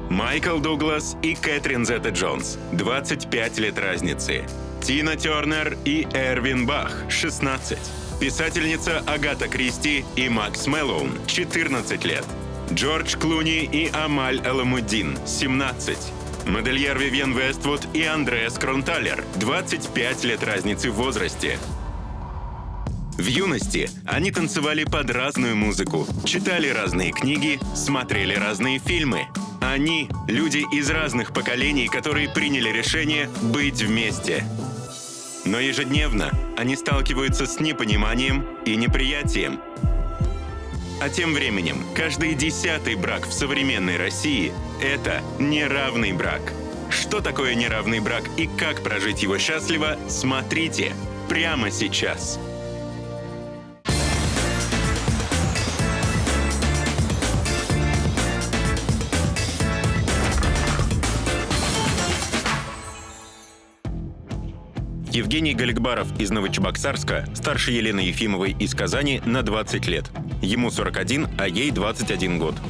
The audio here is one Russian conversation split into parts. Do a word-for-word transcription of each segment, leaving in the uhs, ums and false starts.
Майкл Дуглас и Кэтрин Зета-Джонс – двадцать пять лет разницы. Тина Тернер и Эрвин Бах – шестнадцать. Писательница Агата Кристи и Макс Мэлоун – четырнадцать лет. Джордж Клуни и Амаль Аламуддин – семнадцать. Модельер Вивьен Вествуд и Андреас Кронталер – двадцать пять лет разницы в возрасте. В юности они танцевали под разную музыку, читали разные книги, смотрели разные фильмы. Они – люди из разных поколений, которые приняли решение быть вместе. Но ежедневно они сталкиваются с непониманием и неприятием. А тем временем каждый десятый брак в современной России – это неравный брак. Что такое неравный брак и как прожить его счастливо, смотрите прямо сейчас. Евгений Галикбаров из Новочебоксарска старше Елены Ефимовой из Казани на двадцать лет. Ему сорок один, а ей двадцать один год.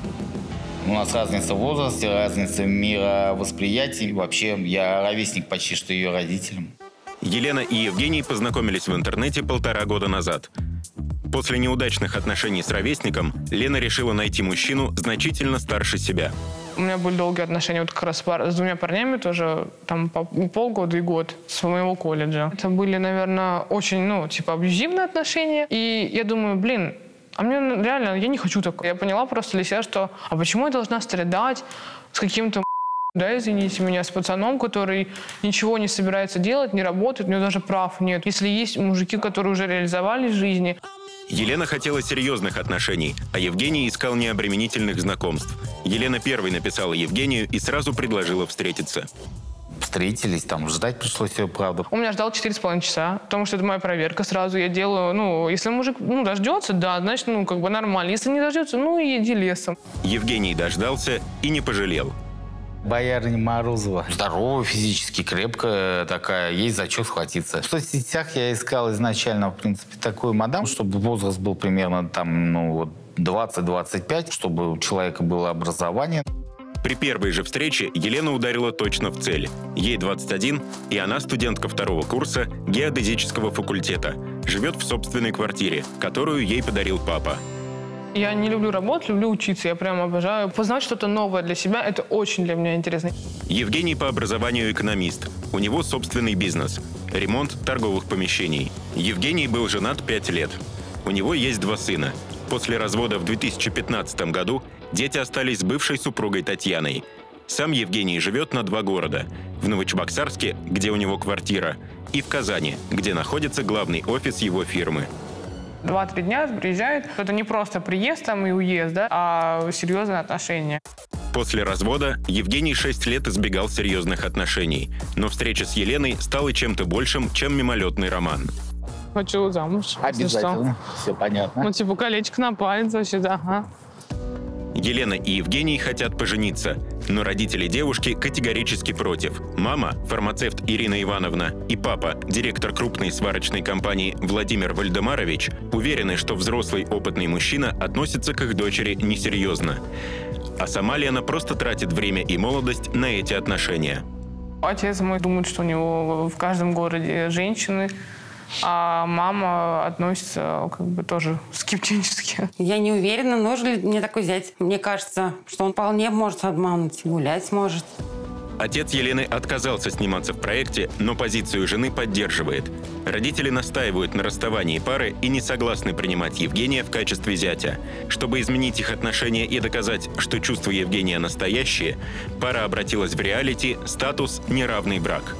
У нас разница в возрасте, разница в мировосприятии. Вообще, я ровесник почти что ее родителям. Елена и Евгений познакомились в интернете полтора года назад. После неудачных отношений с ровесником Лена решила найти мужчину значительно старше себя. У меня были долгие отношения вот как раз с двумя парнями тоже, там полгода и год с моего колледжа. Это были, наверное, очень, ну, типа абьюзивные отношения. И я думаю, блин, а мне реально, я не хочу такого. Я поняла просто для себя, что, а почему я должна страдать с каким-то, да, извините меня, с пацаном, который ничего не собирается делать, не работает, у него даже прав нет. Если есть мужики, которые уже реализовались в жизни. Елена хотела серьезных отношений, а Евгений искал необременительных знакомств. Елена первой написала Евгению и сразу предложила встретиться. Встретились, там ждать пришлось ее, правда. Он меня ждал четыре с половиной часа, потому что это моя проверка сразу. Я делаю, ну, если мужик, ну, дождется, да, значит, ну, как бы нормально. Если не дождется, ну, иди лесом. Евгений дождался и не пожалел. Боярыня Морозова. Здоровая, физически крепкая такая, есть за что схватиться. В соцсетях я искал изначально, в принципе, такую мадам, чтобы возраст был примерно там, ну, вот двадцать-двадцать пять, чтобы у человека было образование. При первой же встрече Елена ударила точно в цель. Ей двадцать один, и она студентка второго курса геодезического факультета. Живет в собственной квартире, которую ей подарил папа. Я не люблю работать, люблю учиться. Я прям обожаю познать что-то новое для себя. Это очень для меня интересно. Евгений по образованию экономист. У него собственный бизнес – ремонт торговых помещений. Евгений был женат пять лет. У него есть два сына. После развода в две тысячи пятнадцатом году дети остались с бывшей супругой Татьяной. Сам Евгений живет на два города – в Новочебоксарске, где у него квартира, и в Казани, где находится главный офис его фирмы. Два-три дня приезжает. Это не просто приезд там и уезд, да, а серьезные отношения. После развода Евгений шесть лет избегал серьезных отношений. Но встреча с Еленой стала чем-то большим, чем мимолетный роман. Хочу замуж. Обязательно. Все понятно. Ну, типа, колечко на палец вообще, да. Ага. Елена и Евгений хотят пожениться, но родители девушки категорически против. Мама, фармацевт Ирина Ивановна, и папа, директор крупной сварочной компании Владимир Вальдемарович, уверены, что взрослый опытный мужчина относится к их дочери несерьезно. А сама Лена просто тратит время и молодость на эти отношения. Отец мой думает, что у него в каждом городе женщины, а мама относится как бы тоже скептически. Я не уверена, нужен ли мне такой зять. Мне кажется, что он вполне может обмануть, гулять может. Отец Елены отказался сниматься в проекте, но позицию жены поддерживает. Родители настаивают на расставании пары и не согласны принимать Евгения в качестве зятя. Чтобы изменить их отношения и доказать, что чувства Евгения настоящие, пара обратилась в реалити «Статус неравный брак».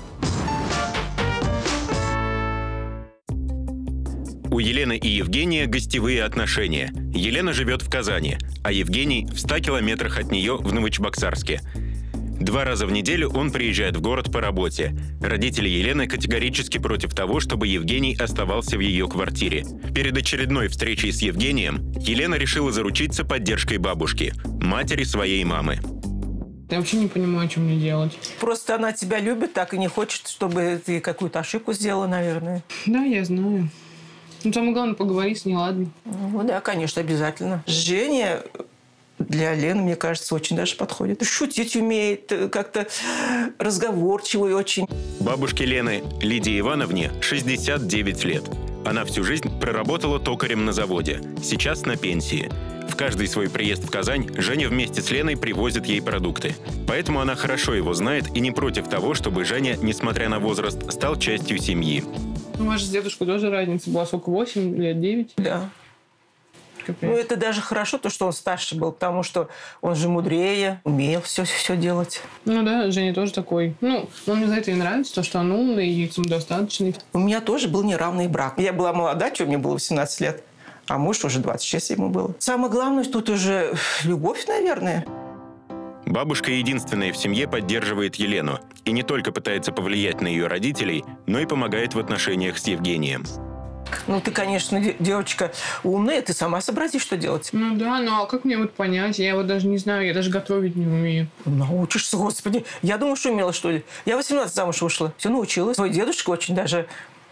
У Елены и Евгения гостевые отношения. Елена живет в Казани, а Евгений в ста километрах от нее в Новочебоксарске. Два раза в неделю он приезжает в город по работе. Родители Елены категорически против того, чтобы Евгений оставался в ее квартире. Перед очередной встречей с Евгением Елена решила заручиться поддержкой бабушки, матери своей мамы. Я вообще не понимаю, что мне делать. Просто она тебя любит, так и не хочет, чтобы ты какую-то ошибку сделала, наверное. Да, я знаю. Ну, самое главное, поговори с ней, ладно? Ну да, конечно, обязательно. Женя для Лены, мне кажется, очень даже подходит. Шутить умеет, как-то разговорчивый очень. Бабушке Лены, Лидии Ивановне, шестьдесят девять лет. Она всю жизнь проработала токарем на заводе. Сейчас на пенсии. В каждый свой приезд в Казань Женя вместе с Леной привозит ей продукты. Поэтому она хорошо его знает и не против того, чтобы Женя, несмотря на возраст, стал частью семьи. У вас же с дедушкой тоже разница была, сколько, восемь лет, девять? Да. Капец. Ну, это даже хорошо, то, что он старше был, потому что он же мудрее, умел все, все делать. Ну да, Женя тоже такой. Ну, он мне за это и нравится, то, что он умный и самодостаточный. У меня тоже был неравный брак. Я была молода, что мне было восемнадцать лет, а муж уже двадцать шесть ему было. Самое главное тут уже любовь, наверное. Бабушка единственная в семье поддерживает Елену и не только пытается повлиять на ее родителей, но и помогает в отношениях с Евгением. Ну, ты, конечно, девочка умная, ты сама сообрази, что делать. Ну да, ну а как мне вот понять? Я вот даже не знаю, я даже готовить не умею. Научишься, господи. Я думаю, что умела, что ли. Я восемнадцать замуж вышла, все научилась. Твой дедушка очень даже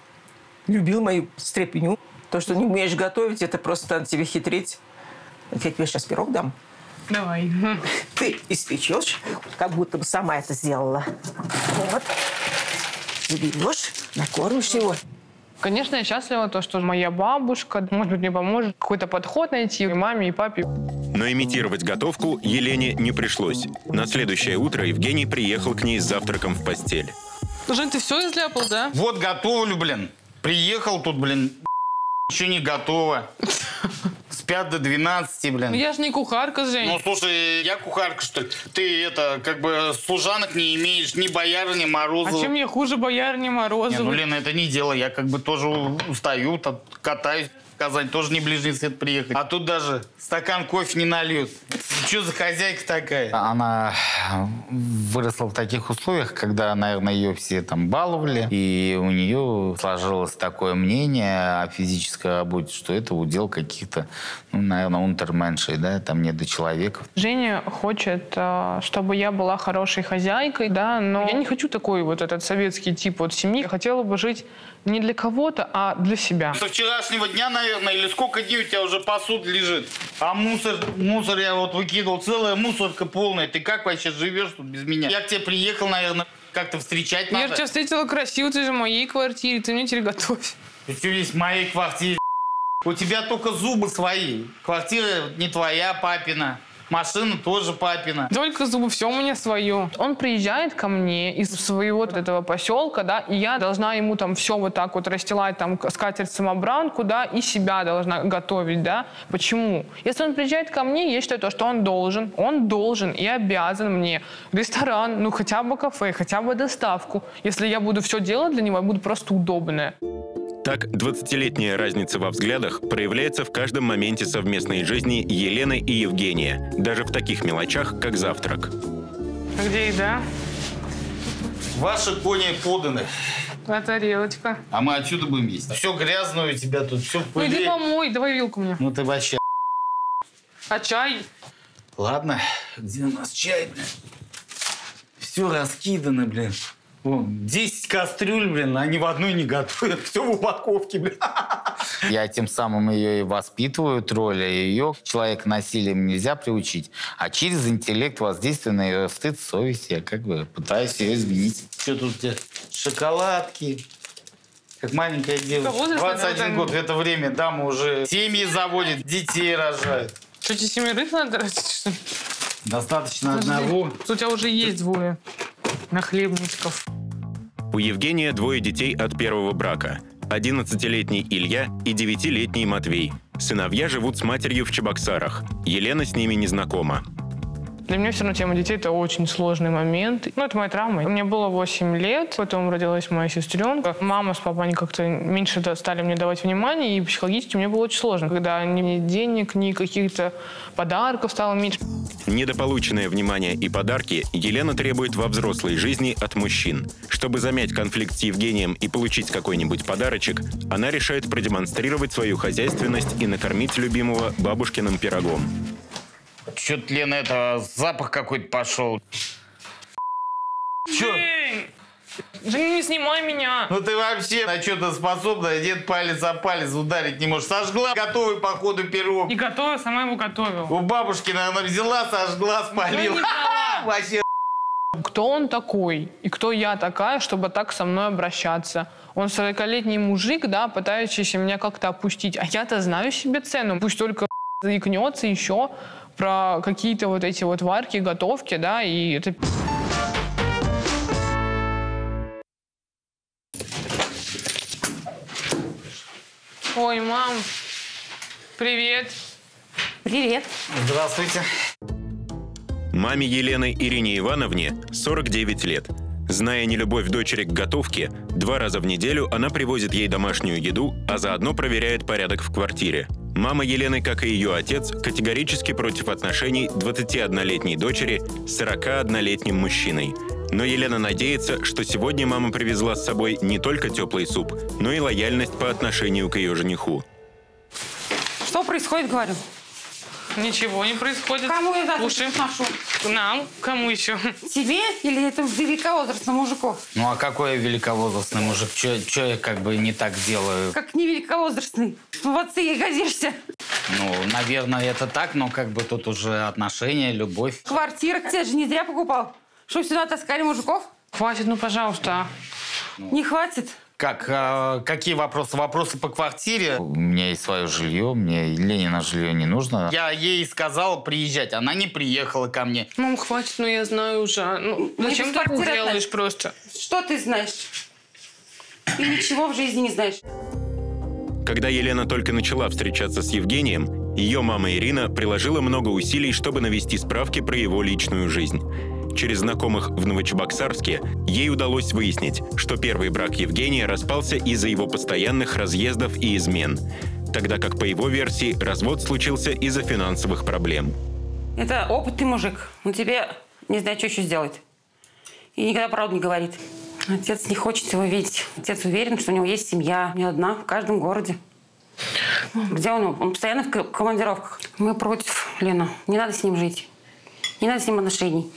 любил мою стряпню. То, что не умеешь готовить, это просто надо тебе хитрить. Я тебе сейчас пирог дам. Давай. Ты испечешь, как будто бы сама это сделала. Вот. Заберешь, накормишь его. Конечно, я счастлива, то, что моя бабушка, может быть, мне поможет какой-то подход найти и маме, и папе. Но имитировать готовку Елене не пришлось. На следующее утро Евгений приехал к ней с завтраком в постель. Жень, ты все изляпал, да? Вот готовлю, блин. Приехал тут, блин, еще не готово. Спят до двенадцати, блин. Ну, я же не кухарка, Жень. Ну, слушай, я кухарка, что ли? Ты, это, как бы, служанок не имеешь, ни бояр, ни Морозова. А чем мне хуже боярни Морозова? Не, ну, Лена, это не дело. Я, как бы, тоже устаю, там, катаюсь. В Казань тоже не ближний свет приехать. А тут даже стакан кофе не нальют. Что за хозяйка такая? Она выросла в таких условиях, когда, наверное, ее все там баловали. И у нее сложилось такое мнение о физической работе, что это удел каких-то, ну, наверное, унтерменшей, да, там недочеловеков. Женя хочет, чтобы я была хорошей хозяйкой, да, но я не хочу такой вот этот советский тип вот семьи. Я хотела бы жить не для кого-то, а для себя. Со вчерашнего дня, наверное, или сколько дней у тебя уже посуда лежит? А мусор, мусор я вот выкидывал, целая мусорка полная. Ты как вообще живешь тут без меня? Я к тебе приехал, наверное, как-то встречать надо. Я тебя встретила красиво, ты же в моей квартире, ты мне теперь готовь. Ты что весь в моей квартире? У тебя только зубы свои. Квартира не твоя, папина. Машина тоже папина. Только зубы, все у меня свое. Он приезжает ко мне из своего вот этого поселка, да, и я должна ему там все вот так вот расстилать, там, скатерть-самобранку, да, и себя должна готовить, да. Почему? Если он приезжает ко мне, я считаю то, что он должен, он должен и обязан мне ресторан, ну, хотя бы кафе, хотя бы доставку. Если я буду все делать для него, я буду просто удобная. Так, двадцатилетняя разница во взглядах проявляется в каждом моменте совместной жизни Елены и Евгения, даже в таких мелочах, как завтрак. А где еда? Ваши кони поданы. А тарелочка? А мы отсюда будем есть. Все грязное у тебя тут, все в Ну пыли. иди помой, давай вилку мне. Ну ты вообще... А чай? Ладно, где у нас чай, блин? Все раскидано, блин. Вон, десять кастрюль, блин, они в одной не готовят. Все в упаковке, блин. Я тем самым ее и воспитываю, тролля ее. Человека насилием нельзя приучить. А через интеллект воздействие на ее стыд, совесть, я как бы пытаюсь ее изменить. Что тут у тебя? Шоколадки. Как маленькая девочка. двадцать один год в это время дамы уже семьи заводят, детей рожают. Что, тебе семерых надо растить, что ли? Достаточно одного. У тебя уже есть двое нахлебничков. У Евгения двое детей от первого брака. одиннадцатилетний Илья и девятилетний Матвей. Сыновья живут с матерью в Чебоксарах. Елена с ними не знакома. Для меня все равно тема детей – это очень сложный момент. Ну, это моя травма. Мне было восемь лет, потом родилась моя сестренка. Мама с папой, они как-то меньше стали мне давать внимания, и психологически мне было очень сложно. Когда ни денег, ни каких-то подарков стало меньше. Недополученное внимание и подарки Елена требует во взрослой жизни от мужчин. Чтобы замять конфликт с Евгением и получить какой-нибудь подарочек, она решает продемонстрировать свою хозяйственность и накормить любимого бабушкиным пирогом. Что-то, Лена, это запах какой-то пошел. Че? Женя, не снимай меня. Ну ты вообще на что-то способна, дед палец о палец ударить не может. Сожгла готовый по ходу пирог. Не готовила, сама его готовила. У бабушки, наверное, взяла, сожгла, спалила. Вообще. Кто он такой и кто я такая, чтобы так со мной обращаться? Он сорокалетний мужик, да, пытающийся меня как-то опустить. А я-то знаю себе цену. Пусть только заикнется еще про какие-то вот эти вот варки, готовки, да, и это... Ой, мам, привет. Привет. Здравствуйте. Маме Елены Ирине Ивановне сорок девять лет. Зная нелюбовь дочери к готовке, два раза в неделю она привозит ей домашнюю еду, а заодно проверяет порядок в квартире. Мама Елены, как и ее отец, категорически против отношений двадцатиоднолетней дочери с сорокаоднолетним мужчиной. Но Елена надеется, что сегодня мама привезла с собой не только теплый суп, но и лояльность по отношению к ее жениху. Что происходит, говорю? Ничего не происходит. Кому я завтра Слушай, ношу? нам? Кому еще? Тебе или это великовозрастным мужиков? Ну а какой я великовозрастный мужик? Че я как бы не так делаю? Как не великовозрастный? В отцы ей годишься. Ну, наверное, это так, но как бы тут уже отношения, любовь. Квартира ты же не зря покупал. Что, сюда таскали мужиков? Хватит, ну, пожалуйста. Не хватит? Как? А, какие вопросы? Вопросы по квартире? У меня есть свое жилье, мне Ленина жилье не нужно. Я ей сказала приезжать, она не приехала ко мне. Мам, хватит, ну я знаю уже. Ну, зачем ты так делаешь просто? Что ты знаешь? Ты ничего в жизни не знаешь. Когда Елена только начала встречаться с Евгением, ее мама Ирина приложила много усилий, чтобы навести справки про его личную жизнь. Через знакомых в Новочебоксарске ей удалось выяснить, что первый брак Евгения распался из-за его постоянных разъездов и измен, тогда как, по его версии, развод случился из-за финансовых проблем. Это опытный мужик. Он тебе не знает, что еще сделать. И никогда правду не говорит. Отец не хочет его видеть. Отец уверен, что у него есть семья. Не одна, в каждом городе. Где он? Он постоянно в командировках. Мы против, Лена. Не надо с ним жить. Не надо с ним отношений.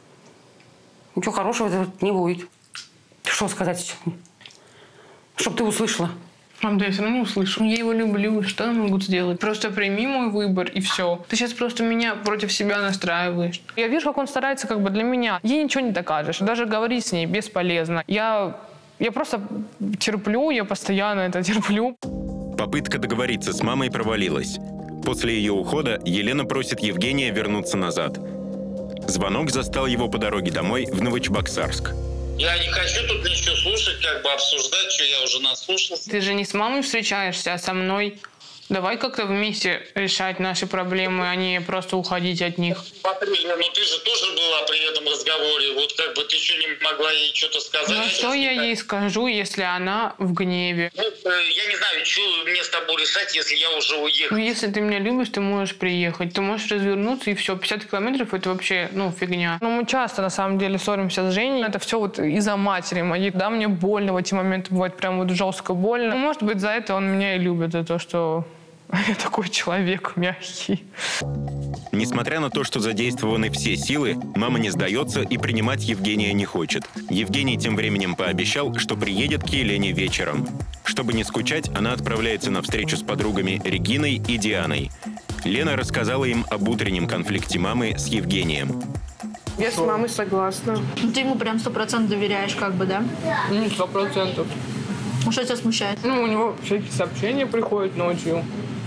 Ничего хорошего не будет. Что сказать? Чтоб ты услышала. Мам, да я все равно не услышу. Я его люблю. Что я могу сделать? Просто прими мой выбор и все. Ты сейчас просто меня против себя настраиваешь. Я вижу, как он старается как бы для меня. Ей ничего не докажешь. Даже говорить с ней бесполезно. Я, я просто терплю, я постоянно это терплю. Попытка договориться с мамой провалилась. После ее ухода Елена просит Евгения вернуться назад. Звонок застал его по дороге домой в Новочебоксарск. Я не хочу тут ничего слушать, как бы обсуждать, что я уже наслушался. Ты же не с мамой встречаешься, а со мной. Давай как-то вместе решать наши проблемы, а не просто уходить от них. Смотри, ну ты же тоже была при этом разговоре. Вот как бы ты что, не могла ей что-то сказать? Ну что я ей скажу, если она в гневе? Ну, я не знаю, что мне с тобой решать, если я уже уехал. Ну если ты меня любишь, ты можешь приехать. Ты можешь развернуться и все. пятьдесят километров это вообще, ну, фигня. Но мы часто, на самом деле, ссоримся с Женей. Это все вот из-за матери моей. Да, мне больно в эти моменты, бывает прям вот жестко больно. Ну, может быть, за это он меня и любит, за то, что... Я такой человек мягкий. Несмотря на то, что задействованы все силы, мама не сдается и принимать Евгения не хочет. Евгений тем временем пообещал, что приедет к Елене вечером. Чтобы не скучать, она отправляется на встречу с подругами Региной и Дианой. Лена рассказала им об утреннем конфликте мамы с Евгением. Я с мамой согласна. Ты ему прям сто процентов доверяешь, как бы, да? Ну, сто процентов. Что тебя смущает? Ну, у него всякие сообщения приходят ночью.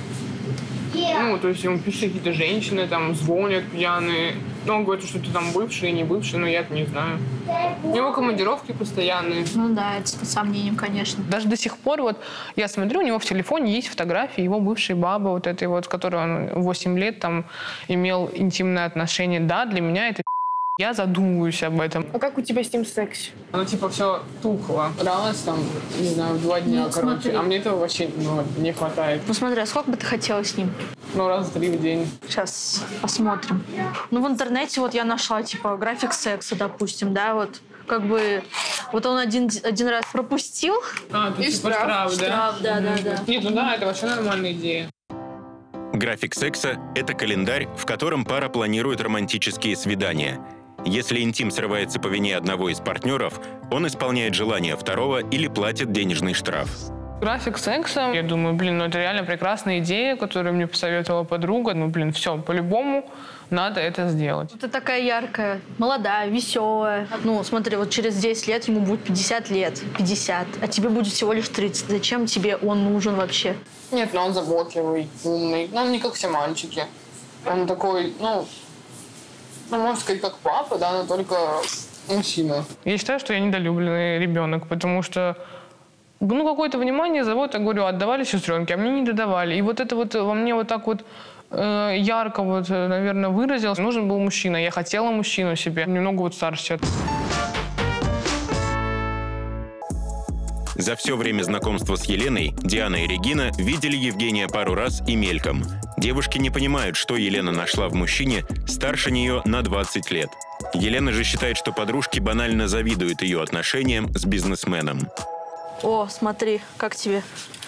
Ну, то есть ему пишут какие-то женщины, там, звонят пьяные. Ну, он говорит, что ты там бывший, не бывший, но я-то не знаю. У него командировки постоянные. Ну да, это с сомнением, конечно. Даже до сих пор, вот, я смотрю, у него в телефоне есть фотографии его бывшей бабы, вот этой вот, с которой он восемь лет там имел интимные отношения. Да, для меня это я задумываюсь об этом. А как у тебя с ним секс? Оно типа все тухло. Раз там, не знаю, в два дня, Ну, короче. смотри. А мне этого вообще ну, не хватает. Ну смотри, а сколько бы ты хотела с ним? Ну, раз три в день. Сейчас посмотрим. Ну в интернете вот я нашла, типа, график секса, допустим, да, вот. Как бы, вот он один, один раз пропустил. А, тут И типа штраф. штраф, да? Штраф, да, да, да. Нет, ну да, это вообще нормальная идея. График секса – это календарь, в котором пара планирует романтические свидания. Если интим срывается по вине одного из партнеров, он исполняет желание второго или платит денежный штраф. График секса, я думаю, блин, ну это реально прекрасная идея, которую мне посоветовала подруга. Ну, блин, все, по-любому надо это сделать. Ты такая яркая, молодая, веселая. Ну, смотри, вот через десять лет ему будет пятьдесят лет, пятьдесят, а тебе будет всего лишь тридцать. Зачем тебе он нужен вообще? Нет, ну он заботливый, умный. Ну, он не как все мальчики. Он такой, ну, ну, можно сказать, как папа, да, но только мужчина. Я считаю, что я недолюбленный ребенок, потому что ну, какое-то внимание, заботу, я говорю, отдавали сестренке, а мне не додавали. И вот это вот во мне вот так вот э, ярко, вот, наверное, выразилось. Нужен был мужчина. Я хотела мужчину себе, немного вот старше. За все время знакомства с Еленой Диана и Регина видели Евгения пару раз и мельком. Девушки не понимают, что Елена нашла в мужчине старше нее на двадцать лет. Елена же считает, что подружки банально завидуют ее отношениям с бизнесменом. О, смотри, как тебе?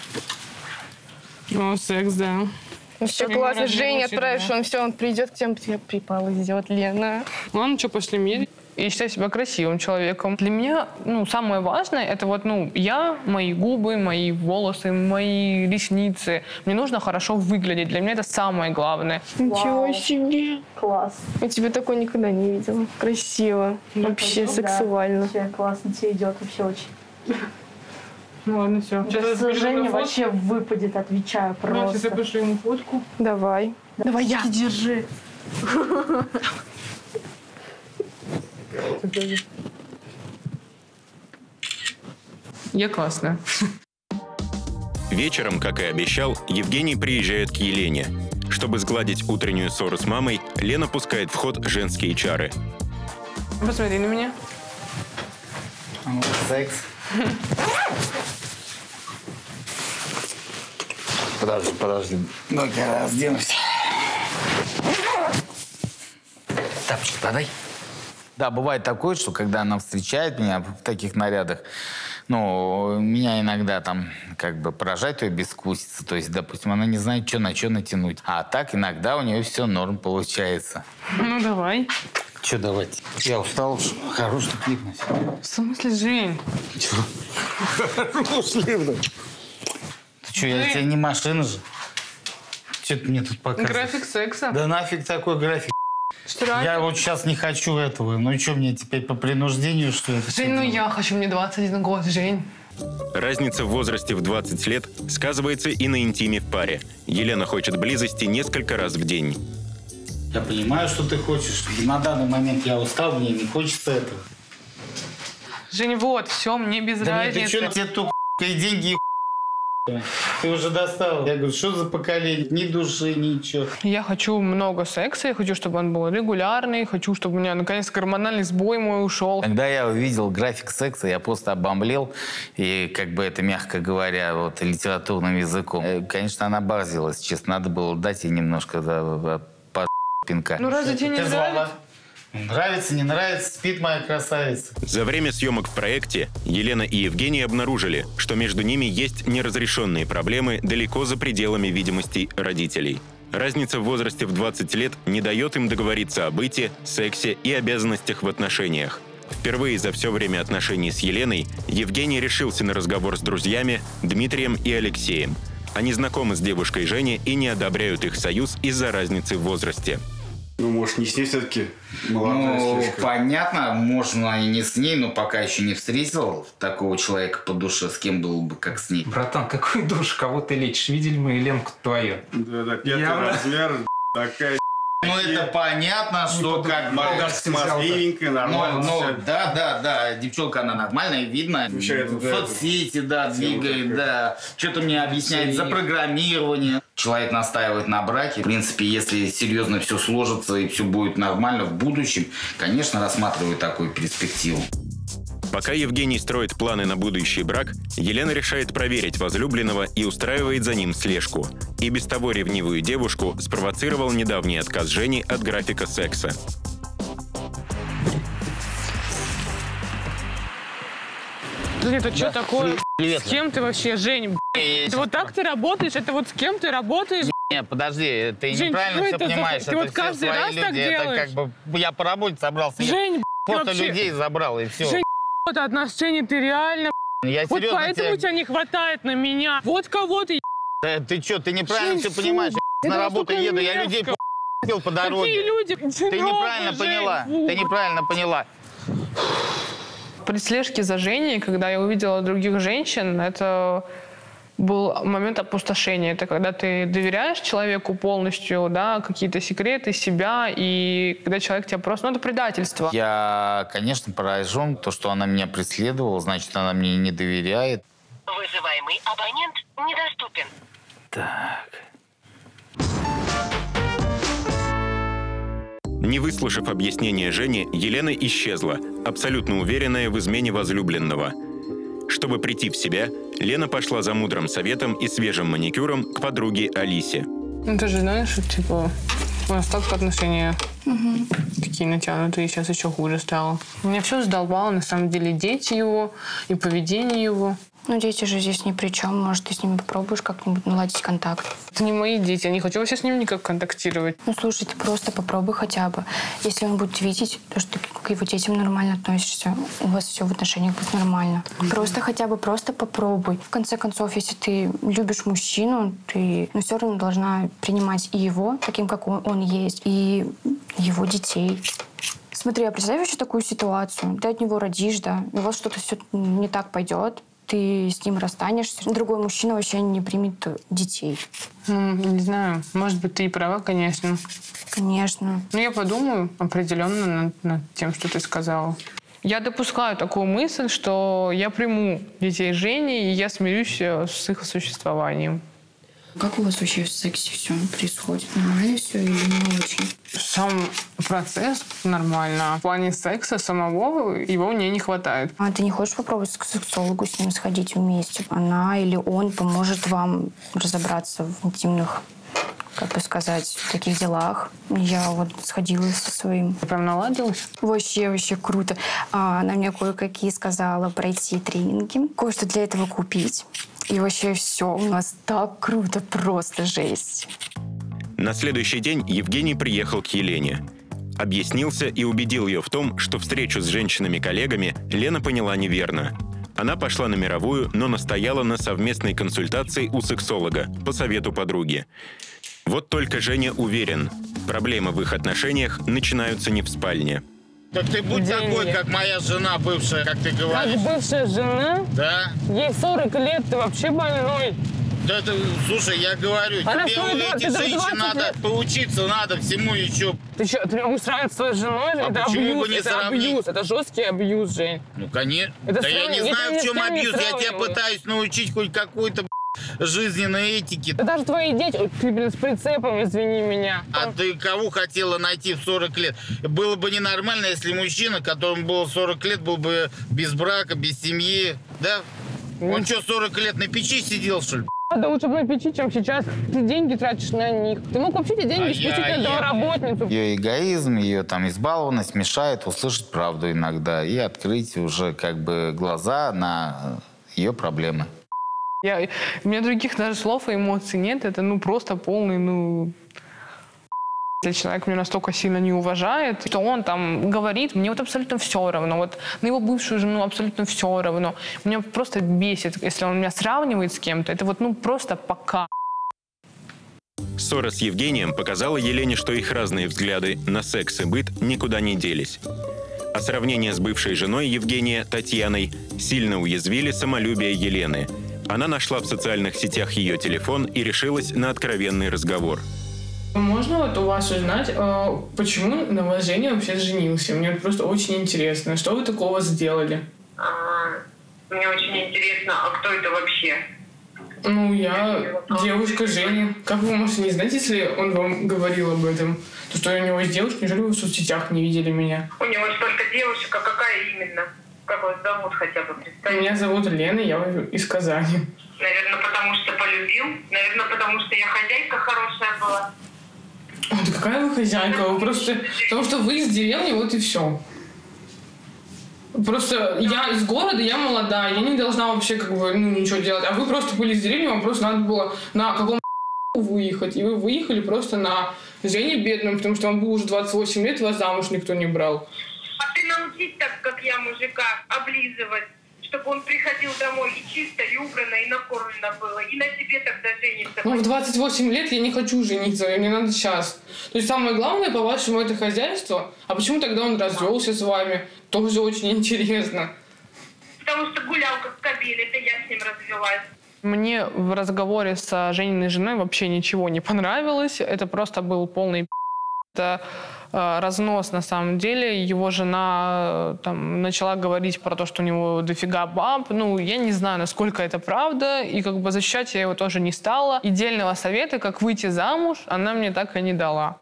О, секс, да. Ну все классно. Женя отправишь, он все, он придет к тебе, тебе припал, идет, Лена. Ладно, что, пошли мерить. Я считаю себя красивым человеком. Для меня, ну, самое важное, это вот, ну, я, мои губы, мои волосы, мои ресницы. Мне нужно хорошо выглядеть. Для меня это самое главное. Ничего Вау. себе. Класс. Я тебя такой никогда не видела. Красиво. Вообще Да, сексуально. вообще классно, тебе идет вообще очень. Ну ладно, все. Сейчас Женя вообще выпадет, отвечаю просто. Ну, сейчас я пошлю ему фотку. Давай. Давай я. Держи. Я классная. Вечером, как и обещал, Евгений приезжает к Елене. Чтобы сгладить утреннюю ссору с мамой, Лена пускает в ход женские чары. Посмотри на меня. Секс. Подожди, подожди. Ну-ка, я разденусь. Тапочки подай. Да, бывает такое, что когда она встречает меня в таких нарядах, ну, меня иногда там как бы поражает ее бескусица. То есть, допустим, она не знает, что на что натянуть. А так иногда у нее все норм получается. Ну, давай. Че давайте? Я устал, хорош тут липнуть. В смысле, Жень? Че? Хорош липнуть. Ты что, я тебе не машина же? Че ты мне тут показываешь? График секса? Да нафиг такой график? Что, я вот сейчас не хочу этого. Ну что, мне теперь по принуждению, что ли? Жень, ну я хочу, мне двадцать один год, Жень. Разница в возрасте в двадцать лет сказывается и на интиме в паре. Елена хочет близости несколько раз в день. Я понимаю, что ты хочешь. На данный момент я устал, мне не хочется этого. Жень, вот, все, мне без да разницы. Нет, ты что, тебе только и деньги, и ты уже достал. Я говорю, что за поколение? Ни души, ничего. Я хочу много секса, я хочу, чтобы он был регулярный, хочу, чтобы у меня наконец гормональный сбой мой ушел. Когда я увидел график секса, я просто обомлел. И, как бы это, мягко говоря, вот литературным языком. Конечно, она базилась. Честно, надо было дать ей немножко да, по пинка. Ну разве тебе не нравится? Нравится, не нравится, спит моя красавица. За время съемок в проекте Елена и Евгений обнаружили, что между ними есть неразрешенные проблемы далеко за пределами видимости родителей. Разница в возрасте в двадцать лет не дает им договориться о быте, сексе и обязанностях в отношениях. Впервые за все время отношений с Еленой Евгений решился на разговор с друзьями Дмитрием и Алексеем. Они знакомы с девушкой Женей и не одобряют их союз из-за разницы в возрасте. Ну, может, не с ней все-таки молодая Ну, слишком. понятно, можно и не с ней, но пока еще не встретил такого человека по душе, с кем был бы, как с ней. Братан, какой душ, кого ты лечишь? Видели мы Еленку твою? Да-да, пятый Явно. размер, такая Ну, это понятно, что как бы... мордашка смазливенькая, нормально. Ну, всё. ну, да, да, да, девчонка, она нормальная, видно. Включает вот В это. соцсети, да, двигает, вот да. Что-то мне объясняет за программирование. Человек настаивает на браке. В принципе, если серьезно все сложится и все будет нормально в будущем, конечно, рассматриваю такую перспективу. Пока Евгений строит планы на будущий брак, Елена решает проверить возлюбленного и устраивает за ним слежку. И без того ревнивую девушку спровоцировал недавний отказ Жени от графика секса. Блин, это что такое? Привет. С кем ты вообще, Жень? Это вот так ты работаешь? Это вот с кем ты работаешь? Не, подожди, ты Жень, неправильно все это за- понимаешь. ты Это вот все каждый свои раз люди. так Это делаешь? как бы я по работе собрался. Жень, просто вообще... людей забрал, и все. Жень, это отношения ты реально... Я Вот серьезно поэтому тебе... у тебя не хватает на меня. Вот кого ты... Да, ты что, ты неправильно Жень, все фу, понимаешь. Я это на работу настолько еду, я людей мерзко. пил по дороге. Какие люди? Ты неправильно Жень, поняла. фу. Ты неправильно поняла. При слежке за Женей, когда я увидела других женщин, это был момент опустошения. Это когда ты доверяешь человеку полностью, да, какие-то секреты себя, и когда человек тебя просто... Ну, это предательство. Я, конечно, поражен, то, что она меня преследовала, значит, она мне не доверяет. Вызываемый абонент недоступен. Так... Не выслушав объяснения Жени, Елена исчезла, абсолютно уверенная в измене возлюбленного. Чтобы прийти в себя, Лена пошла за мудрым советом и свежим маникюром к подруге Алисе. Ну, ты же знаешь, что, типа, у нас так отношения угу. такие натянутые, и сейчас еще хуже стало. Меня все задолбало, на самом деле, дети его и поведение его. Ну, дети же здесь ни при чем. Может, ты с ними попробуешь как-нибудь наладить контакт. Это не мои дети. Я не хочу вообще с ними никак контактировать. Ну, слушай, ты просто попробуй хотя бы. Если он будет видеть, то, что ты к его детям нормально относишься, у вас все в отношениях будет нормально. Mm-hmm. Просто хотя бы просто попробуй. В конце концов, если ты любишь мужчину, ты ну, все равно должна принимать и его, таким, как он, он есть, и его детей. Смотри, а представь еще такую ситуацию. Ты от него родишь, да, и вот что-то все не так пойдет. Ты с ним расстанешься. Другой мужчина вообще не примет детей. Ну, не знаю. Может быть, ты и права, конечно. Конечно. Ну, я подумаю определенно над, над тем, что ты сказала. Я допускаю такую мысль, что я приму детей Жени, и я смирюсь с их существованием. Как у вас вообще в сексе все происходит? Нормально все или не очень? Сам процесс нормально. В плане секса самого его мне не хватает. А ты не хочешь попробовать к сексологу с ним сходить вместе? Она или он поможет вам разобраться в интимных, как бы сказать, таких делах. Я вот сходила со своим. Ты прям наладилась? Вообще, вообще круто. А, она мне кое-какие сказала пройти тренинги, кое-что для этого купить. И вообще все у нас так круто, просто жесть. На следующий день Евгений приехал к Елене. Объяснился и убедил ее в том, что встречу с женщинами-коллегами Лена поняла неверно. Она пошла на мировую, но настояла на совместной консультации у сексолога по совету подруги. Вот только Женя уверен, проблемы в их отношениях начинаются не в спальне. Так ты будь Деньги. такой, как моя жена бывшая, как ты говоришь. Как бывшая жена? Да. Ей сорок лет, ты вообще больной. Да это, слушай, я говорю, Она тебе стоит у два- этих ты женщин двадцать надо лет. поучиться, надо всему еще. Ты что, ты устраивать свою женой? А это почему абьюз, бы не это сравнить? абьюз, это жесткий абьюз, Жень. Ну, конечно. Это да я сравни- не я знаю, тебя в чем ни с кем не абьюз. Я тебя сравниваю. пытаюсь научить хоть какой-то жизненной этики. Да даже твои дети, ой, ты, блин, с прицепом, извини меня. А ты кого хотела найти в сорок лет? Было бы ненормально, если мужчина, которому было сорок лет, был бы без брака, без семьи, да? Он что, сорок лет на печи сидел, что ли? Да лучше бы на печи, чем сейчас. Ты деньги тратишь на них. Ты мог вообще эти деньги А спустить я- на я- домработницу. Ее эгоизм, ее там избалованность мешает услышать правду иногда и открыть уже как бы глаза на ее проблемы. Я, у меня других даже слов и эмоций нет. Это ну просто полный, ну... Если человек меня настолько сильно не уважает, то он там говорит, мне вот абсолютно все равно. Вот на его бывшую жену абсолютно все равно. Меня просто бесит, если он меня сравнивает с кем-то. Это вот ну просто пока. Ссора с Евгением показала Елене, что их разные взгляды на секс и быт никуда не делись. А сравнение с бывшей женой Евгения, Татьяной, сильно уязвили самолюбие Елены. Она нашла в социальных сетях ее телефон и решилась на откровенный разговор. Можно вот у вас узнать, почему на вас Женя вообще женился? Мне просто очень интересно. Что вы такого сделали? А, мне очень интересно, а кто это вообще? Ну, я девушка Женя. Как вы можете не знать, если он вам говорил об этом? То, что я у него есть девушка, неужели вы в соцсетях не видели меня? У него столько девушек, а какая именно? Как вас зовут хотя бы, представьте? Меня зовут Лена, я из Казани. Наверное, потому что полюбил. Наверное, потому что я хозяйка хорошая была. О, да какая вы хозяйка? Вы просто... Потому что вы из деревни, вот и все. Просто я из города, я молодая, я не должна вообще как бы, ну, ничего делать. А вы просто были из деревни, вам просто надо было на каком выехать, и вы выехали просто на Жене бедном, потому что он был уже двадцать восемь лет, вас замуж никто не брал. А ты научись так, как я, мужика, облизывать, чтобы он приходил домой и чисто, и убрано, и накормлено было, и на тебе тогда женится. Ну, в двадцать восемь лет я не хочу жениться, мне надо сейчас. То есть самое главное, по-вашему, это хозяйство. А почему тогда он развелся с вами? Тоже очень интересно. Потому что гулял как кобель, это я с ним развелась. Мне в разговоре с Жениной женой вообще ничего не понравилось. Это просто был полный это э, разнос на самом деле. Его жена э, там, начала говорить про то, что у него дофига баб. Ну, я не знаю, насколько это правда. И как бы защищать я его тоже не стала. Идеального совета, как выйти замуж, она мне так и не дала.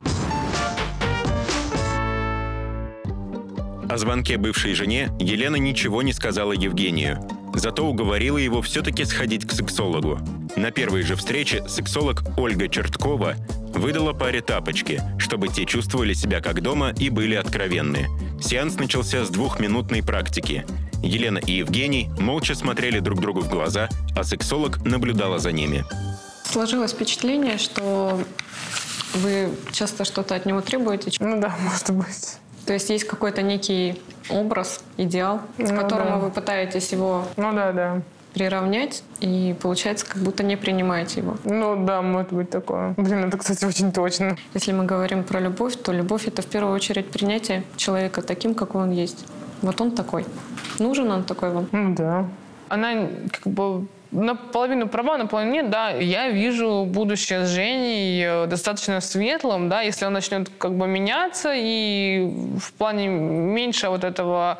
О звонке бывшей жене Елена ничего не сказала Евгению. Зато уговорила его все-таки сходить к сексологу. На первой же встрече сексолог Ольга Черткова выдала паре тапочки, чтобы те чувствовали себя как дома и были откровенны. Сеанс начался с двухминутной практики. Елена и Евгений молча смотрели друг другу в глаза, а сексолог наблюдала за ними. Сложилось впечатление, что вы часто что-то от него требуете. Ну да, может быть. То есть есть какой-то некий образ, идеал, с ну, которым да. вы пытаетесь его ну, да, да. приравнять, и получается, как будто не принимаете его. Ну да, может быть такое. Блин, это, кстати, очень точно. Если мы говорим про любовь, то любовь — это в первую очередь принятие человека таким, какой он есть. Вот он такой. Нужен он такой вам? Ну да. Она как бы наполовину права, наполовину нет, да. Я вижу будущее с Женей достаточно светлым, да, если он начнет как бы меняться и в плане меньше вот этого,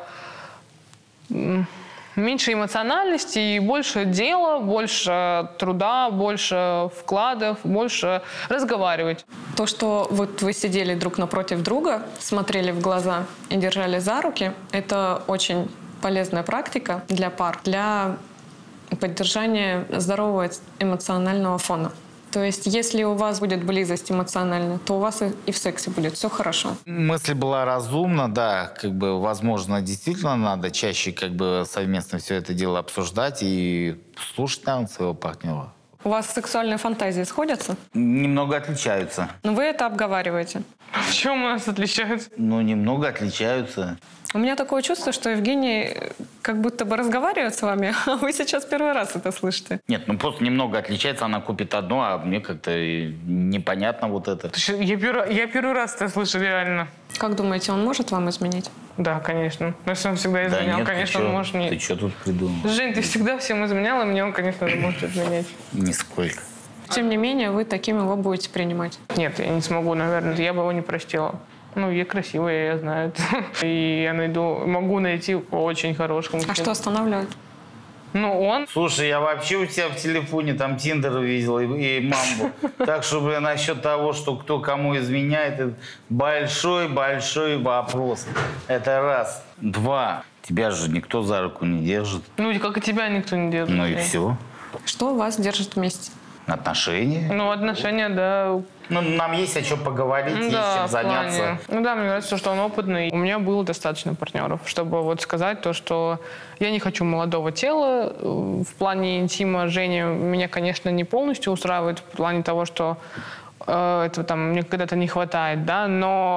меньше эмоциональности и больше дела, больше труда, больше вкладов, больше разговаривать. То, что вот вы сидели друг напротив друга, смотрели в глаза и держали за руки, это очень полезная практика для пар, для поддержания здорового эмоционального фона. То есть, если у вас будет близость эмоциональная, то у вас и в сексе будет все хорошо. Мысль была разумна, да, как бы, возможно, действительно надо чаще как бы совместно все это дело обсуждать и слушать, наверное, своего партнера. У вас сексуальные фантазии сходятся? Немного отличаются. Но вы это обговариваете. В чем у нас отличаются? Ну, немного отличаются. У меня такое чувство, что Евгений как будто бы разговаривает с вами, а вы сейчас первый раз это слышите. Нет, ну просто немного отличается, она купит одно, а мне как-то непонятно вот это. Я первый, я первый раз это слышу, реально. Как думаете, он может вам изменить? Да, конечно. Но если он всегда изменял, да нет, конечно, ты он может мне... Ты что тут придумал? Жень, ты всегда всем изменял, и мне он, конечно, может изменять. Нисколько. Тем не менее, вы таким его будете принимать? Нет, я не смогу, наверное. Я бы его не простила. Ну, я красивая, я знаю. И я найду, могу найти очень хорошего мужчину. А что останавливает? Ну, он... Слушай, я вообще у тебя в телефоне там Тиндер видел и, и Мамбу. Так что, блин, насчет того, что кто кому изменяет, это большой-большой вопрос. Это раз. Два. Тебя же никто за руку не держит. Ну, как и тебя никто не держит. Ну и все. Что вас держит вместе? Отношения. Ну, отношения, да. Ну, нам есть о чем поговорить, да, есть чем заняться. Плане. Ну да, мне кажется, что он опытный. У меня было достаточно партнеров, чтобы вот сказать то, что я не хочу молодого тела. В плане интима Женя меня, конечно, не полностью устраивает, в плане того, что э, этого там мне когда-то не хватает, да,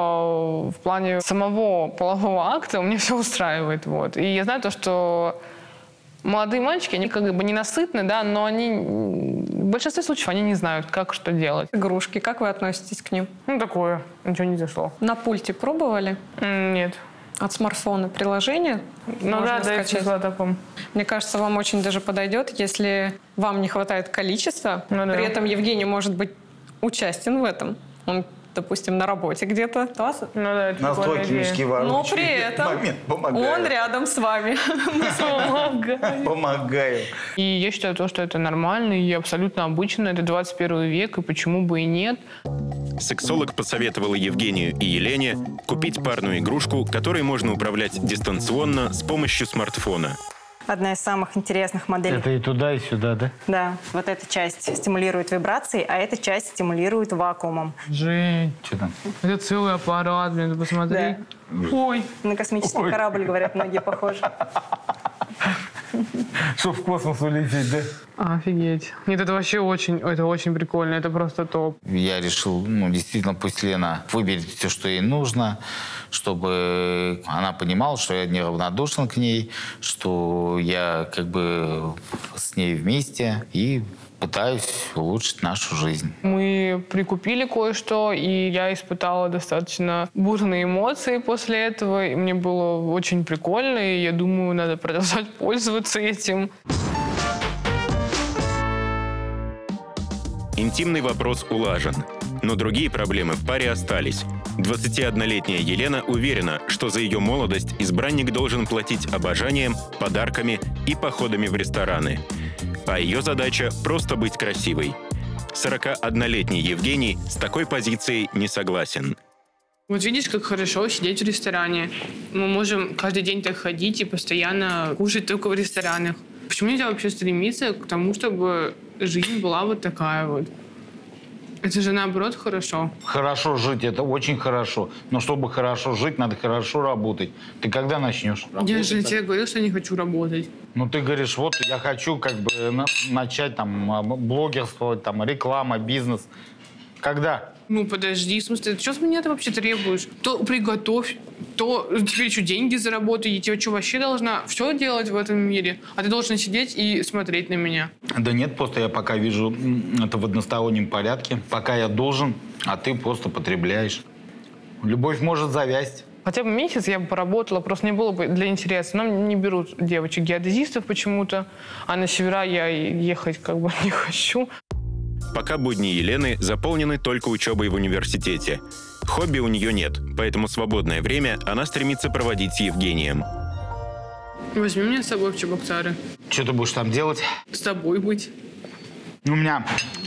но в плане самого полового акта мне все устраивает, вот. И я знаю то, что молодые мальчики, они как бы ненасытны, да, но они в большинстве случаев они не знают, как что делать. Игрушки, как вы относитесь к ним? Ну, такое, ничего не зашло. На пульте пробовали? Нет. От смартфона приложение? Ну да, да, я читала о таком. Мне кажется, вам очень даже подойдет, если вам не хватает количества. Ну, да. При этом Евгений может быть участен в этом. Он, допустим, на работе где-то. Ну, да, на стойке мешки ворочает. Но при этом он рядом с вами. Помогаю. Помогаю. И я считаю то, что это нормально и абсолютно обычно. Это двадцать первый век, и почему бы и нет. Сексолог посоветовала Евгению и Елене купить парную игрушку, которой можно управлять дистанционно с помощью смартфона. Одна из самых интересных моделей. Это и туда, и сюда, да? Да. Вот эта часть стимулирует вибрации, а эта часть стимулирует вакуумом. Жень, что там? Это целый аппарат, блин, посмотри. Да. Ой. На космический Ой. корабль, говорят, многие похожи. Чтобы в космос улететь, да? Офигеть. Нет, это вообще очень, это очень прикольно, это просто топ. Я решил, ну, действительно, пусть Лена выберет все, что ей нужно, чтобы она понимала, что я неравнодушен к ней, что я как бы с ней вместе и пытаюсь улучшить нашу жизнь. Мы прикупили кое-что, и я испытала достаточно бурные эмоции после этого. И мне было очень прикольно, и я думаю, надо продолжать пользоваться этим. Интимный вопрос улажен, но другие проблемы в паре остались. двадцатиоднолетняя Елена уверена, что за ее молодость избранник должен платить обожанием, подарками и походами в рестораны. А ее задача – просто быть красивой. сорокаоднолетний Евгений с такой позицией не согласен. Вот видишь, как хорошо сидеть в ресторане. Мы можем каждый день так ходить и постоянно кушать только в ресторанах. Почему нельзя вообще стремиться к тому, чтобы жизнь была вот такая вот? Это же наоборот хорошо. Хорошо жить – это очень хорошо. Но чтобы хорошо жить, надо хорошо работать. Ты когда начнешь? Работать, я же тебе говорила, что не хочу работать. Ну, ты говоришь, вот я хочу как бы на начать там блогерствовать, там реклама, бизнес. Когда? Ну, подожди, в смысле, ты что с меня ты вообще требуешь? То приготовь, то теперь еще деньги заработай. Я тебе что, вообще должна все делать в этом мире? А ты должен сидеть и смотреть на меня. Да нет, просто я пока вижу это в одностороннем порядке. Пока я должен, а ты просто потребляешь. Любовь может завясть. Хотя бы месяц я бы поработала, просто не было бы для интереса. Нам не берут девочек-геодезистов почему-то, а на севера я ехать как бы не хочу. Пока будни Елены заполнены только учебой в университете. Хобби у нее нет, поэтому свободное время она стремится проводить с Евгением. Возьми меня с собой в Чебоксары. Что ты будешь там делать? С тобой быть. У меня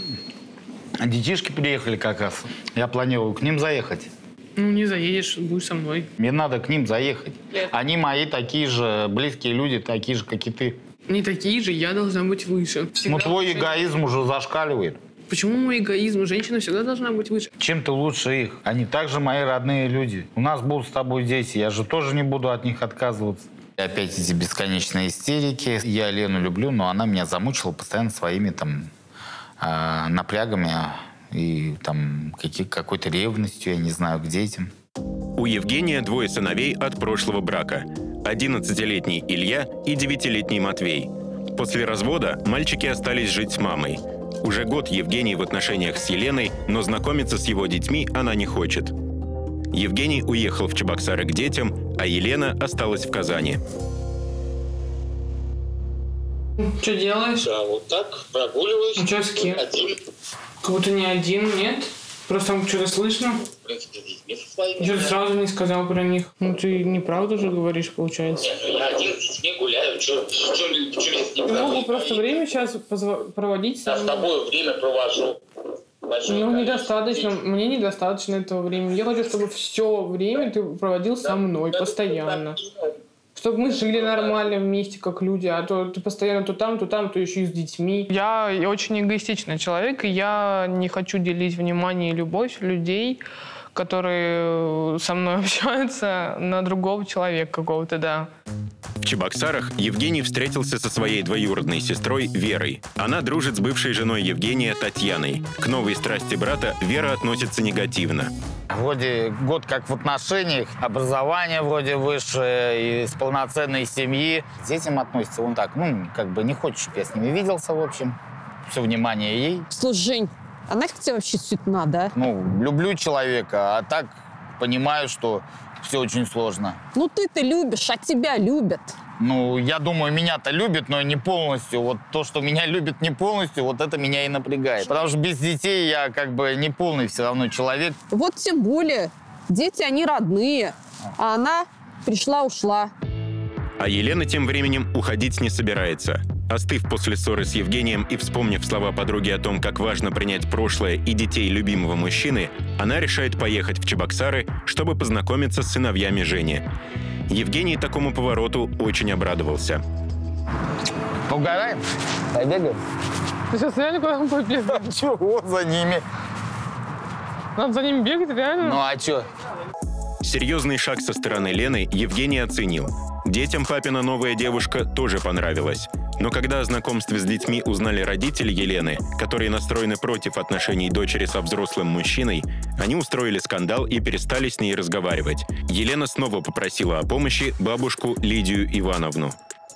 детишки приехали как раз. Я планирую к ним заехать. Ну, не заедешь, будешь со мной. Мне надо к ним заехать. Нет. Они мои такие же близкие люди, такие же, как и ты. Не такие же, я должна быть выше. Всегда ну, твой выше. Эгоизм уже зашкаливает. Почему мой эгоизм? Женщина всегда должна быть выше. Чем ты лучше их? Они также мои родные люди. У нас будут с тобой дети, я же тоже не буду от них отказываться. И опять эти бесконечные истерики. Я Лену люблю, но она меня замучила постоянно своими там э, напрягами и там какой-то ревностью, я не знаю, к детям. У Евгения двое сыновей от прошлого брака. одиннадцатилетний Илья и девятилетний Матвей. После развода мальчики остались жить с мамой. Уже год Евгений в отношениях с Еленой, но знакомиться с его детьми она не хочет. Евгений уехал в Чебоксары к детям, а Елена осталась в Казани. Что делаешь? Да, вот так, прогуливаюсь. Ну, что с кем? Один. Как будто не один, нет? Просто там что-то слышно? В принципе, с детьми со своими. Что ты сразу не сказал про них? Ну, ты неправду же говоришь, получается. Нет, я один с детьми гуляю. Что мне с ним Я могу просто время сейчас проводить. Я с тобой время провожу. Ну, недостаточно. Мне недостаточно этого времени. Я хочу, чтобы все время ты проводил со мной постоянно. Чтобы мы жили нормально вместе, как люди, а то ты постоянно то там, то там, то еще и с детьми. Я очень эгоистичный человек, и я не хочу делить внимание и любовь людей, которые со мной общаются, на другого человека какого-то, да. В Чебоксарах Евгений встретился со своей двоюродной сестрой Верой. Она дружит с бывшей женой Евгения Татьяной. К новой страсти брата Вера относится негативно. Вроде год как в отношениях, образование вроде выше, из полноценной семьи. К детям относится он так, ну, как бы не хочет, чтобы я с ними виделся, в общем. Все внимание ей. Слушай, Жень, а нафиг тебе вообще все это надо, а? Ну, люблю человека, а так понимаю, что все очень сложно. Ну, ты-то любишь, а тебя любят. Ну, я думаю, меня-то любят, но не полностью. Вот то, что меня любят не полностью, вот это меня и напрягает. Потому что без детей я как бы не полный все равно человек. Вот тем более. Дети, они родные. А она пришла-ушла. А Елена тем временем уходить не собирается. Остыв после ссоры с Евгением и вспомнив слова подруги о том, как важно принять прошлое и детей любимого мужчины, она решает поехать в Чебоксары, чтобы познакомиться с сыновьями Жени. Евгений такому повороту очень обрадовался. Поугараем? Побегаем? Ты сейчас реально куда-то побегаешь? А чего за ними? Надо за ними бегать, реально? Ну а чё? Серьезный шаг со стороны Лены Евгений оценил. Детям папина новая девушка тоже понравилась. Но когда о знакомстве с детьми узнали родители Елены, которые настроены против отношений дочери со взрослым мужчиной, они устроили скандал и перестали с ней разговаривать. Елена снова попросила о помощи бабушку Лидию Ивановну.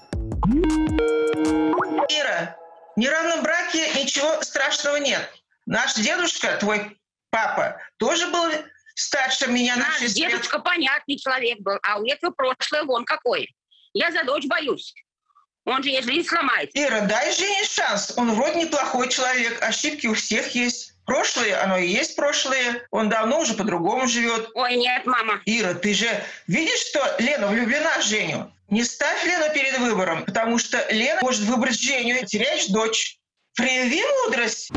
Ира, в неравном браке ничего страшного нет. Наш дедушка, твой папа, тоже был старше меня на Наш шесть лет. дедушка понятный человек был, а у этого прошлое вон какое. Я за дочь боюсь. Он же ей жизнь сломает. Ира, дай Жене шанс. Он вроде неплохой человек. Ошибки у всех есть. Прошлое, оно и есть прошлое. Он давно уже по-другому живет. Ой, нет, мама. Ира, ты же видишь, что Лена влюблена в Женю? Не ставь Лену перед выбором, потому что Лена может выбрать Женю, теряешь дочь. Прояви мудрость.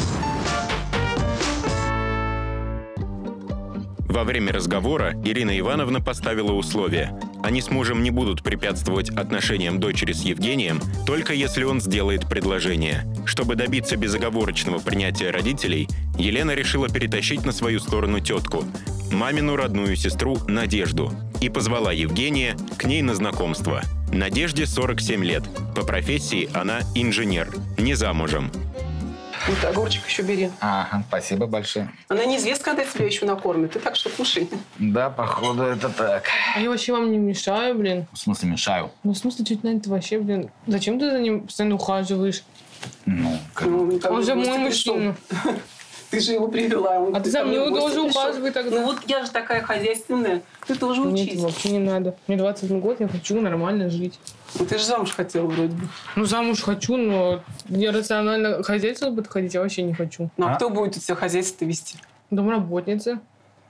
Во время разговора Ирина Ивановна поставила условие. Они с мужем не будут препятствовать отношениям дочери с Евгением, только если он сделает предложение. Чтобы добиться безоговорочного принятия родителей, Елена решила перетащить на свою сторону тетку, мамину родную сестру Надежду, и позвала Евгения к ней на знакомство. Надежде сорок семь лет. По профессии она инженер, не замужем. Вот огурчик еще бери. Ага, спасибо большое. Она неизвестно, когда тебя еще накормит. Ты так что кушай. Да, походу, это так. А я вообще вам не мешаю, блин. В смысле мешаю? Ну, в смысле, тетя Надя, ты вообще, блин, зачем ты за ним постоянно ухаживаешь? Ну, как... Ну, как Он же бы мой мужчина. Ты же его привела. Он А ты за мной тоже ухаживай тогда. Ну вот я же такая хозяйственная. Ты тоже учись. Нет, вообще не надо. Мне двадцать один год, я хочу нормально жить. Ну ты же замуж хотела вроде бы. Ну замуж хочу, но я рационально хозяйство буду ходить, я вообще не хочу. Ну а, а? кто будет у тебя хозяйство вести? Домработница.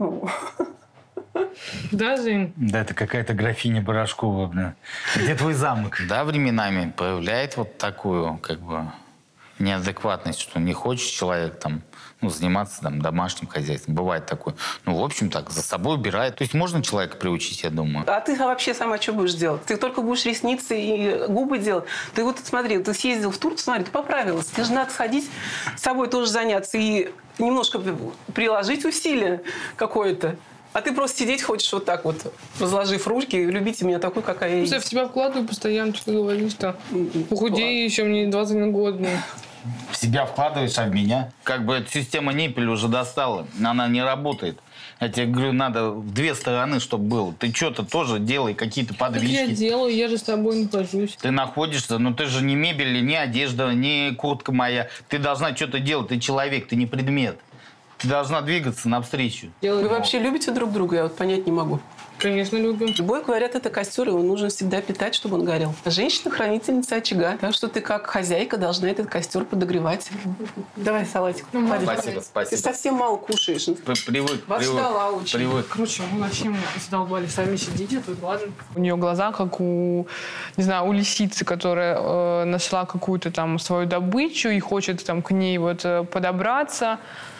Да, Жень? Да, это какая-то графиня Порошкова, блин. Где твой замок? Да, временами появляет вот такую, как бы, неадекватность, что не хочет человек там, ну, заниматься там домашним хозяйством. Бывает такое. Ну, в общем, так, за собой убирает. То есть можно человека приучить, я думаю. А ты вообще сама что будешь делать? Ты только будешь ресницы и губы делать. Ты вот смотри, ты съездил в Турцию, смотри, ты поправилась. Тебе же надо сходить, с собой тоже заняться и немножко приложить усилия какое-то. А ты просто сидеть хочешь вот так вот, разложив руки, и любите меня такой, какая я есть. Я в тебя вкладываю постоянно, что ты говоришь-то. Похудей еще, мне двадцать один год. Мне. В себя вкладываешь, а в меня? Как бы эта система Ниппель уже достала, она не работает. Я тебе говорю, надо в две стороны, чтобы было. Ты что-то тоже делай, какие-то подвижки. Так я делаю, я же с тобой нахожусь. Ты находишься, но ты же не мебель, не одежда, не куртка моя. Ты должна что-то делать, ты человек, ты не предмет. Ты должна двигаться навстречу. Вы вообще любите друг друга? Я вот понять не могу. Конечно, любим. Любой, говорят, это костер, его нужно всегда питать, чтобы он горел. Женщина – хранительница очага. Так что ты как хозяйка должна этот костер подогревать. Давай салатик. Ну, спасибо, спасибо. Ты совсем мало кушаешь. Привык, Вас привык, ждала очень. Привык. Короче, мы вообще мы задолбали. Сами сидите, тут ладно. У нее глаза, как у, не знаю, у лисицы, которая э, нашла какую-то там свою добычу и хочет там к ней вот э, подобраться.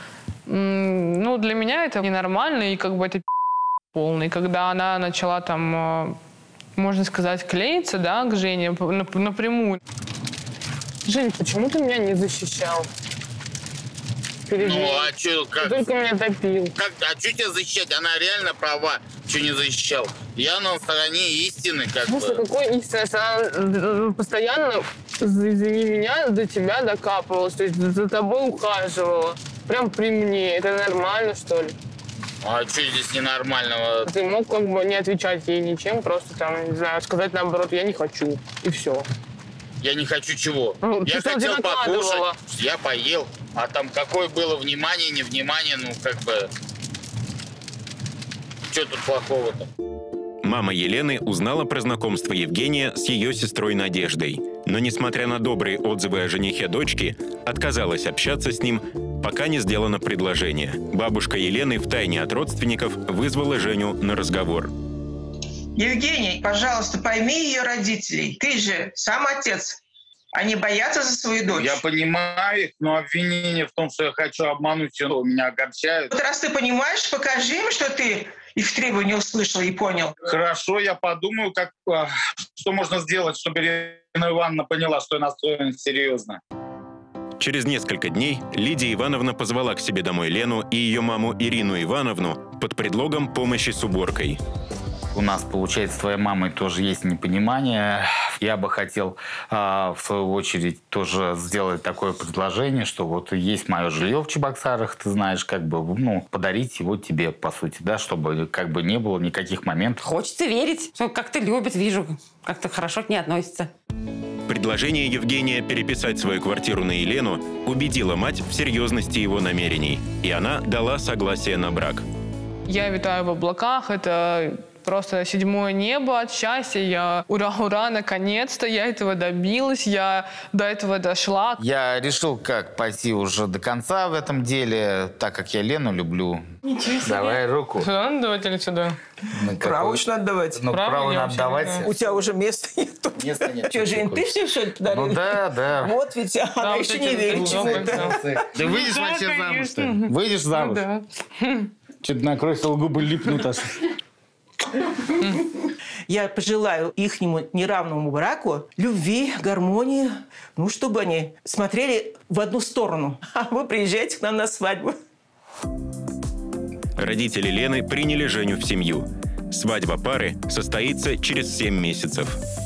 М-м, ну, для меня это ненормально, и как бы это полный. Когда она начала там, можно сказать, клеиться, да, к Жене напрямую. Жень, почему ты меня не защищал? Перед ну, ней? а что, как? Ты только меня топил. Как, а что тебя защищать? Она реально права. Что не защищал? Я на стороне истины, как бы. Слушай, какой истины? Она постоянно, извини меня, до тебя докапывалась, то есть за тобой ухаживала. Прям при мне. Это нормально, что ли? А что здесь ненормального? Ты мог как бы не отвечать ей ничем, просто там, не знаю, сказать наоборот, я не хочу, и все. Я не хочу чего? Ну, я хотел покушать, я поел. А там какое было внимание, невнимание, ну как бы... Что тут плохого-то? Мама Елены узнала про знакомство Евгения с ее сестрой Надеждой. Но, несмотря на добрые отзывы о женихе дочки, отказалась общаться с ним, пока не сделано предложение. Бабушка Елены втайне от родственников вызвала Женю на разговор. Евгений, пожалуйста, пойми ее родителей. Ты же сам отец. Они боятся за свою дочь. Я понимаю их, но обвинение в том, что я хочу обмануть, все меня огорчает. Вот раз ты понимаешь, покажи им, что ты их требования услышал и понял. Хорошо, я подумаю, как, что можно сделать, чтобы Ирина Ивановна поняла, что я настроен серьезно. Через несколько дней Лидия Ивановна позвала к себе домой Лену и ее маму Ирину Ивановну под предлогом помощи с уборкой. У нас, получается, с твоей мамой тоже есть непонимание. Я бы хотел, в свою очередь, тоже сделать такое предложение, что вот есть мое жилье в Чебоксарах, ты знаешь, как бы, ну, подарить его тебе, по сути, да, чтобы как бы не было никаких моментов. Хочется верить, что как-то любит, вижу, как-то хорошо к ней относится. Предложение Евгения переписать свою квартиру на Елену убедило мать в серьезности его намерений, и она дала согласие на брак. Я витаю в облаках, это просто седьмое небо от счастья. Я ура-ура, наконец-то я этого добилась, я до этого дошла. Я решил, как пойти уже до конца в этом деле, так как я Лену люблю. Ничего себе. Давай руку. Сюда надо давать или сюда? Ну, право уж надо давать. Ну, право, право надо давать. У тебя уже места нет. Места нет. Что, Жень, ты все, что ли, подарил? Ну да, да. Вот ведь она да, еще не верит чему-то. Ты выйдешь да, вообще замуж? конечно. Выйдешь замуж? Ну, да. Что-то накройся, губы липнут аж. Я пожелаю ихнему неравному браку любви, гармонии, ну, чтобы они смотрели в одну сторону. А вы приезжайте к нам на свадьбу. Родители Лены приняли Женю в семью. Свадьба пары состоится через семь месяцев.